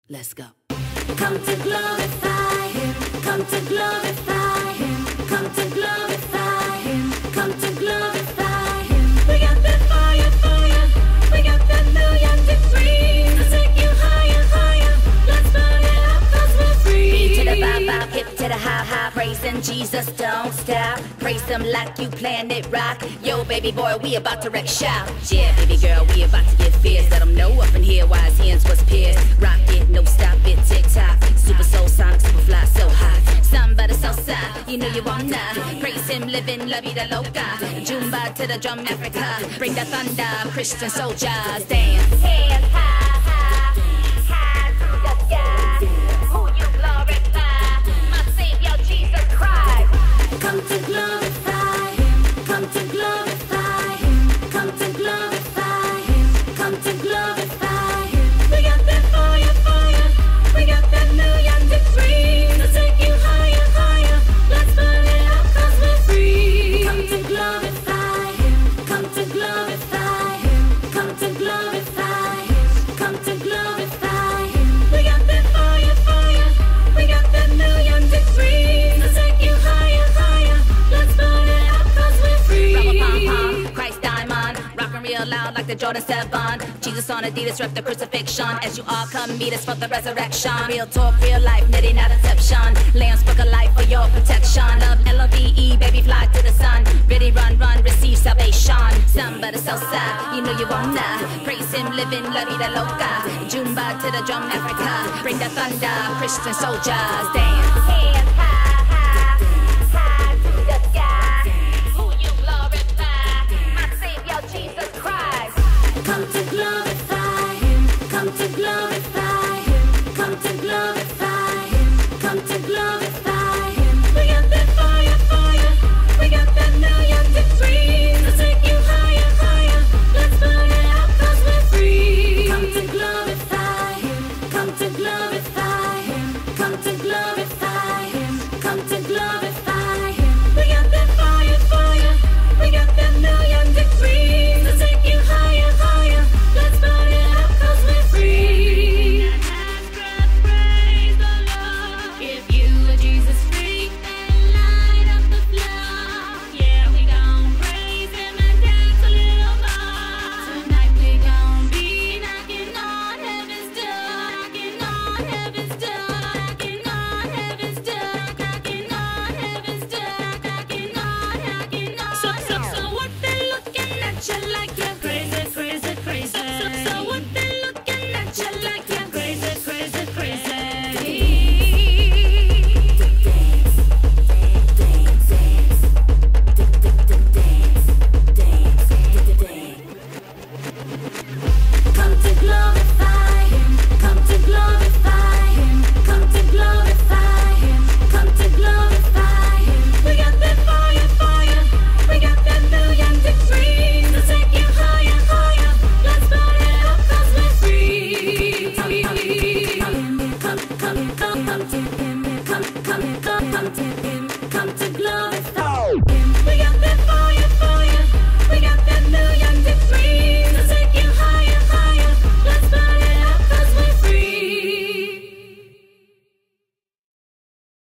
Let's go. Come to glorify Him, come to glorify Him, come to glorify Him, come to glorify Him. We got that fire, fire, we got that million degrees to take you higher, higher. Let's burn it up 'cause we're free. Beat to the vibe, vibe, hip to the high, high. Praising Jesus, don't stop. Praise Him like you Planet Rock. Yo, baby boy, we about to wreck shop. Yeah, baby girl, we about to get fierce. Let 'em know up in here why His hands was pierced. Rock it, no stop it, tick tock. Super soul sonic, super fly, so high. Somebody so sad, you know you wanna praise Him, living la vida loca. Jumba to the drum, Africa. Bring the thunder, Christian soldiers dance. Hands high, high, high to the sky. Who you glorify, my Savior Jesus Christ. Come to glorify Him, come to glorify Him, come to glorify Him, come to glorify Him. We got that fire, fire, we got that million degrees to take you higher, higher. Let's burn it up 'cause we're free. Come to glorify Him, come to glorify Him, come to glorify Him, come to glorify Him. We got that fire, fire, we got that million degrees to take you higher, higher. Let's burn it up 'cause we're free. Rubber-pom-pom, Christ diamond, rockin' real loud like the Jordan 7. Jesus on Adidas, rep the crucifixion. As you all come meet us for the resurrection. Real talk, real life, nitty not deception. Lambs book of life for your protection. Love LOVE, baby fly to the sun. Ready, run, run, receive salvation. Somebody so sad, you know you wanna praise Him, living la vida loca. Jumba to the drum, Africa. Bring the thunder, Christian soldiers dance. Hands high, high, high to the sky. Who you glorify, my Savior Jesus Christ. Come to glorify Him, come to glorify Him, come to glorify Him, come to glorify Him. We got that fire, fire, we got that million degrees to take you higher, higher. Let's burn it up 'cause we're free. Come to glorify Him, come to glorify